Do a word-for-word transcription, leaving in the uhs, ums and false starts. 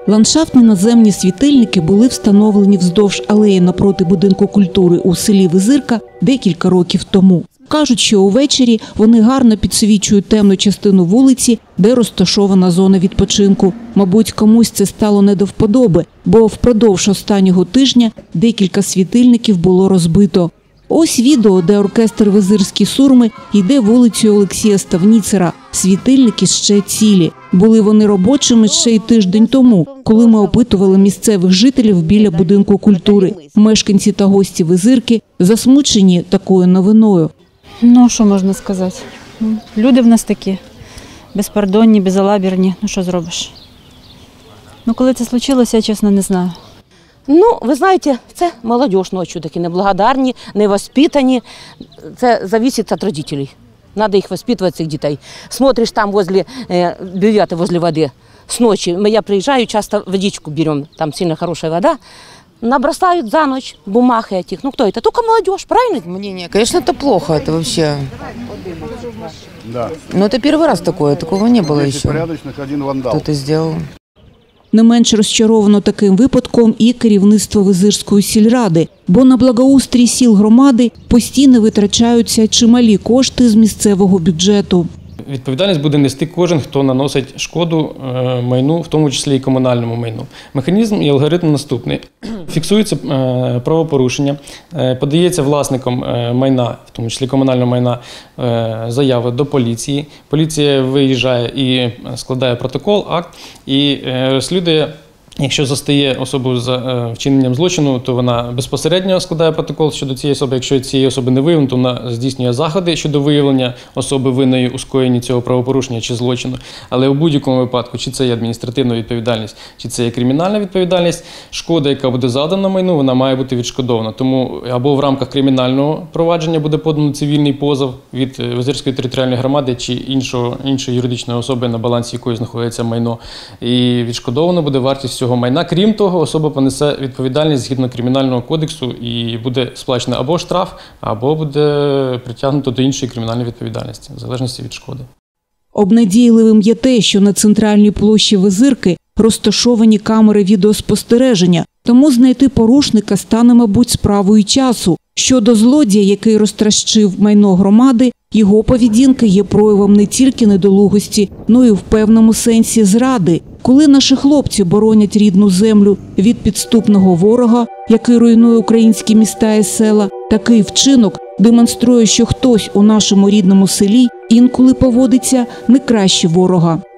Ландшафтні наземні світильники були встановлені вздовж алеї напроти будинку культури у селі Визирка декілька років тому. Кажуть, що увечері вони гарно підсвічують темну частину вулиці, де розташована зона відпочинку. Мабуть, комусь це стало не до вподоби, бо впродовж останнього тижня декілька світильників було розбито. Ось відео, де оркестр «Визирські сурми» йде вулицею Олексія Ставніцера. Світильники ще цілі. Були вони робочими ще й тиждень тому, коли ми опитували місцевих жителів біля будинку культури. Мешканці та гості Визирки засмучені такою новиною. Ну, що можна сказати? Люди в нас такі, безпардонні, безалаберні. Ну, що зробиш? Ну, коли це случилося, я, чесно, не знаю. Ну, ви знаєте, це молодь ночі такі неблагодарні, невоспитані. Це залежить від батьків. Треба їх воспитувати, цих дітей. Смотриш там возле бювети, возле води, з ночі. Я приїжджаю, часто водичку беремо, там сильно хороша вода. Набросают за ночь бумаг этих. Ну кто это? Только молодежь, правильно? Мнение, конечно, это плохо, это вообще. Да. Но это первый раз такое, такого не было еще. Кто-то сделал. Не менш розчаровано таким випадком і керівництво Визирської сільради, бо на благоустрій сіл громади постійно витрачаються чималі кошти з місцевого бюджету. Відповідальність буде нести кожен, хто наносить шкоду майну, в тому числі і комунальному майну. Механізм і алгоритм наступний. Фіксується правопорушення, подається власником майна, в тому числі комунального майна, заява до поліції. Поліція виїжджає і складає протокол, акт і розслідує. Якщо застає особу за вчиненням злочину, то вона безпосередньо складає протокол щодо цієї особи. Якщо цієї особи не виявлено, то вона здійснює заходи щодо виявлення особи винної у скоєнні цього правопорушення чи злочину. Але у будь-якому випадку, чи це є адміністративна відповідальність, чи це є кримінальна відповідальність, шкода, яка буде завдана майну, вона має бути відшкодована. Тому або в рамках кримінального провадження буде подано цивільний позов від Визирської територіальної громади чи іншого, іншої юридичної особи, на балансі якої знаходиться майно. І відшкодовано буде вартість цього майна. Крім того, особа понесе відповідальність згідно Кримінального кодексу і буде сплачено або штраф, або буде притягнуто до іншої кримінальної відповідальності, в залежності від шкоди. Обнадійливим є те, що на центральній площі Визирки розташовані камери відеоспостереження, тому знайти порушника стане, мабуть, справою часу. Щодо злодія, який розтрощив майно громади, його поведінка є проявом не тільки недолугості, но й в певному сенсі зради. Коли наші хлопці боронять рідну землю від підступного ворога, який руйнує українські міста і села, такий вчинок демонструє, що хтось у нашому рідному селі інколи поводиться не краще ворога.